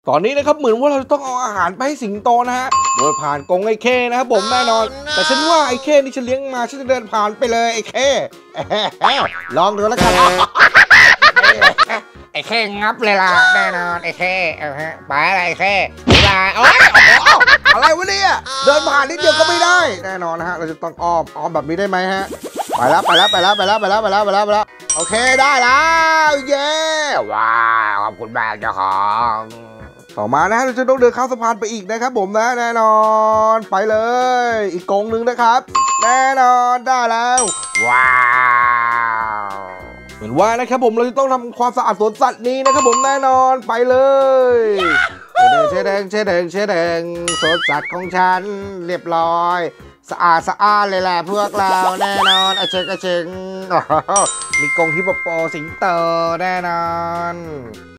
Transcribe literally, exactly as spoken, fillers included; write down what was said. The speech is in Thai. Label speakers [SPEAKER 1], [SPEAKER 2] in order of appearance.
[SPEAKER 1] ตอนนี้นะครับเหมือนว่าเราต้องเอาอาหารไปให้สิงโตนะฮะโดยผ่านกรงไอ้เข้นะครับผมแน่นอนแต่ฉันว่าไอ้เข้นี่ฉันเลี้ยงมาฉันจะเดินผ่านไปเลยไอ้เข้ลองดูแล้วกัน
[SPEAKER 2] ไอ้แค่งับเลยล่ะแน่นอนไอ้แค่เอาฮะไปอะไรไอ้แค่เวลาโอ้ย
[SPEAKER 1] อะไรวะเนี่ยเดินผ่านนิดเดียวก็ไม่ได้แน่นอนนะฮะเราจะต้องอ้อมอ้อมแบบนี้ได้ไหมฮะไปแล้วไปแล้วไปแล้วไปแล้วไปแล้วไปแล้วไปแล้วไปแล้วโอเคได้แล้วเย้
[SPEAKER 2] ว้าวขอบคุณมากเจ้าของ
[SPEAKER 1] ต่อมานะฮะเราจะต้องเดินข้ามสะพานไปอีกนะครับผมนะแน่นอนไปเลยอีกกรงหนึ่งนะครับแน่นอนได้แล้ว
[SPEAKER 2] ว้าว
[SPEAKER 1] เหมือนว่านะครับผมเราจะต้องทำความสะอาดสวนสัตว์นี้นะครับผมแน่นอนไปเลยเชดแดงเชดแดงเชดแดงสวนสัตว์ของฉันเรียบร้อยสะอาดสะอาดเลยแหละพวกเราแน่นอนอาเชงอาเชงมีกรงฮิปโปโปสิงโตแน่นอน